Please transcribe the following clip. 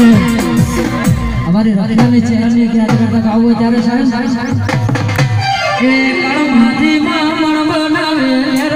અમારી રત્નાની ચહેરાની યાદ કરતા ગાવું હોય ત્યારે સાહેબ એ કળમાંથી માં મણ બનાવે